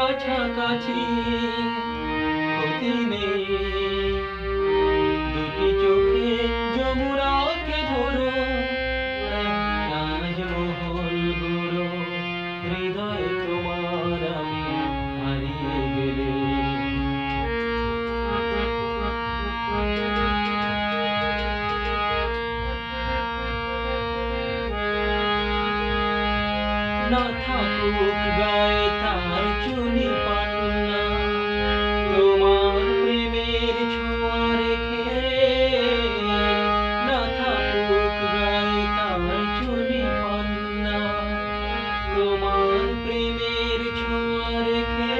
কাছাকাছি ক্ষতি নেই দুটি চোখে যমুনাকে ধরো তাজমহল গড়ো হৃদয় তোমার আমি হারিয়ে গেলে না থাকুক গায়ে তার চুনি পান্না তোমার প্রেমের ছোঁয়া রেখে না থাকুক গায়ে তার চুনি পান্না তোমার প্রেমের ছোঁয়া রেখে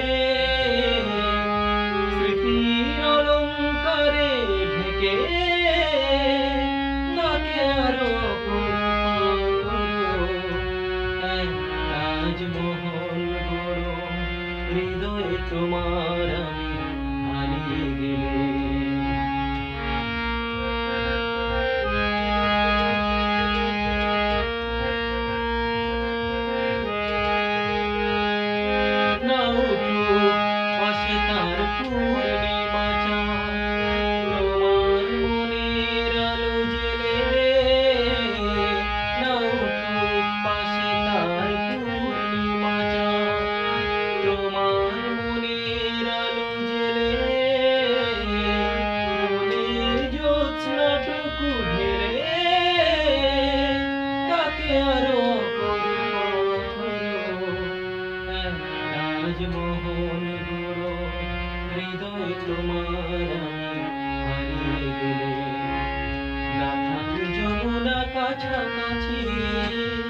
স্মৃতির অলঙ্কারে ঢেকে তাকে আরো তাজমহল গড়ো হৃদয়ে তোমার আমি হারিয়ে গেলে না উঠুক পাশে তার পূর্ণিমা চাঁদ তোমার মনের আলো জ্বেলে না উঠুক পাশে তার পূর্ণিমা চাঁদ তোমার মনের আলো জ্বেলে মনের জ্যোৎস্নাটুকু ঢেলে তাকে আরো তাজমহল গড়ো হৃদয় তোমার আমি হারিয়ে গেলে না থাক যমুনা কাছাকাছি